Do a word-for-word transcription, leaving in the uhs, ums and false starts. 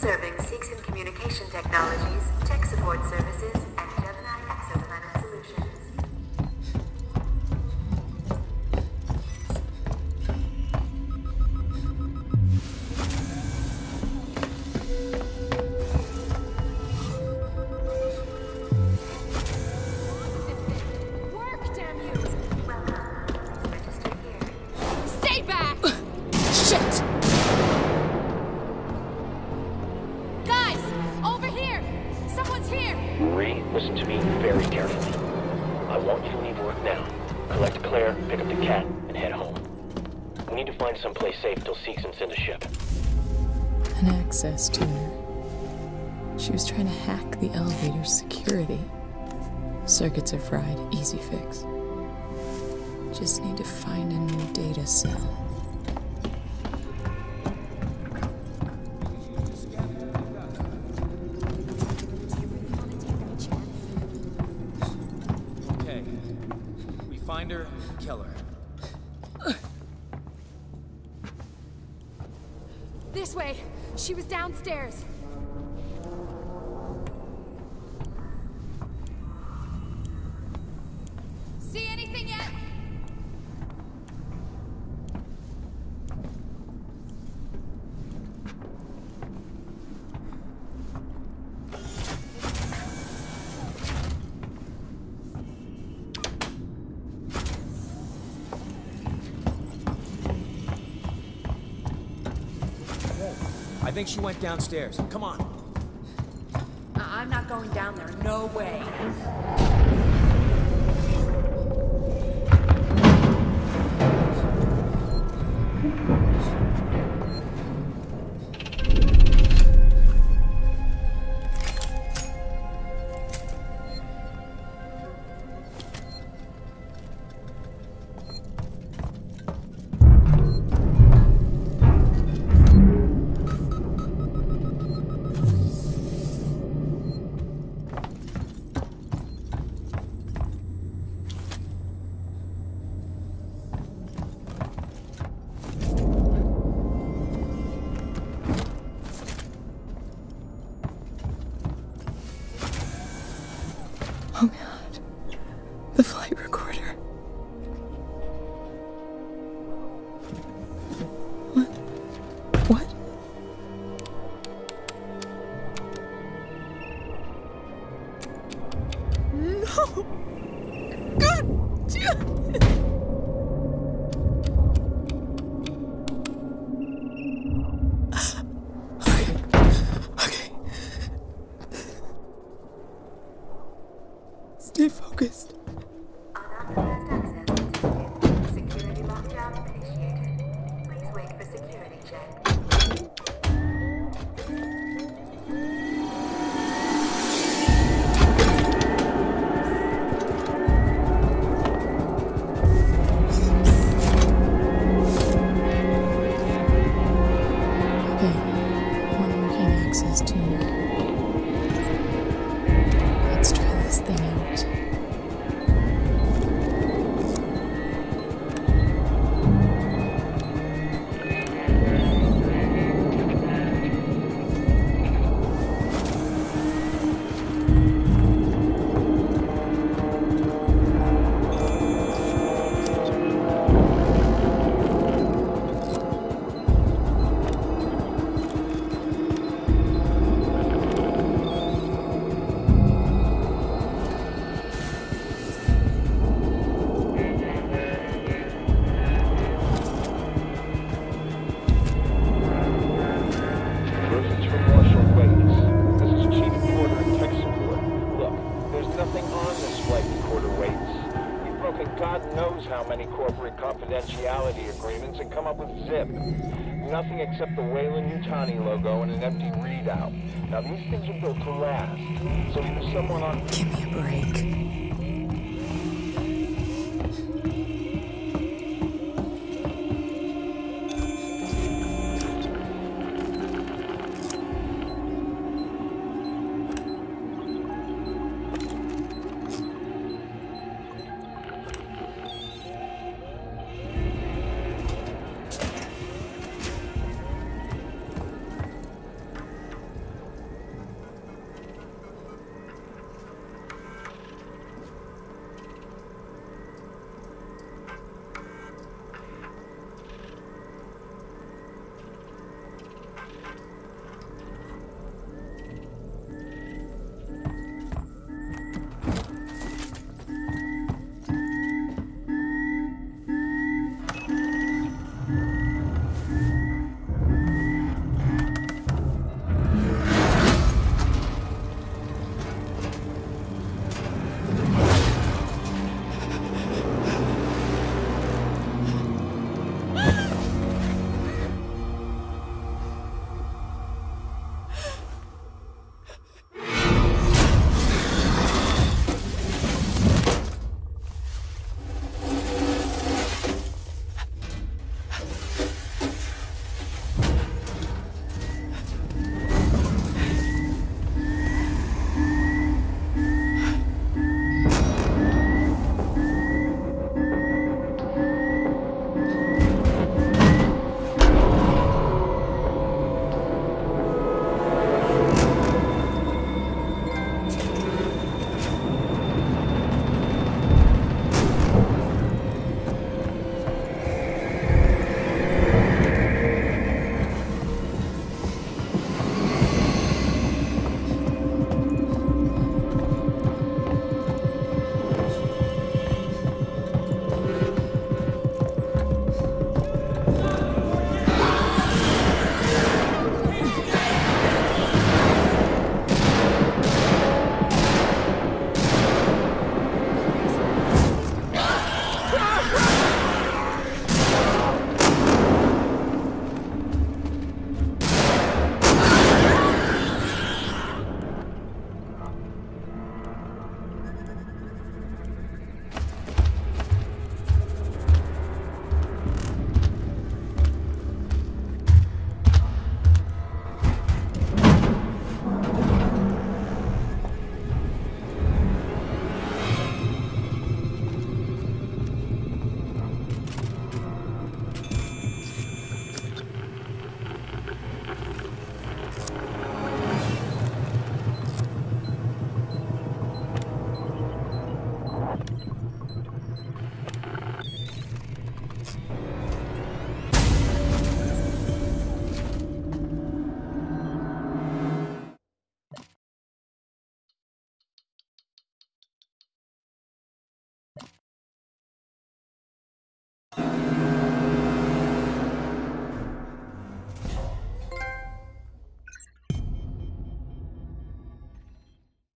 Serving Seegson Communication Technologies, Tech Support Services, and Gemini Exoplanet Solutions. Work, damn you! Welcome. Register here. Stay back! Shit! Guys, over here! Someone's here! Marie, listen to me very carefully. I want you to leave work now. Collect Claire, pick up the cat, and head home. We need to find someplace safe till Seegson send a ship. An access tuner. She was trying to hack the elevator's security. Circuits are fried, easy fix. Just need to find a new data cell. Okay. We find her and kill her. This way! She was downstairs. See anything yet? I think she went downstairs. Come on. I- I'm not going down there. No way. Oh god. The flight recorder. What? What? No! God damn it! Okay. Okay. Stay focused. Unauthorized access detected. Security lockdown initiated. Please wait for security check. Okay, one working access tuner. Let's try this thing out. This is from Marshal Waits. This is Chief Porter and Tech Support. Look, there's nothing on this flight recorder, Waits. We've broken God knows how many corporate confidentiality agreements and come up with zip. Nothing except the Weyland-Yutani logo and an empty readout. Now, these things are built to last. So either someone on... Give me a break.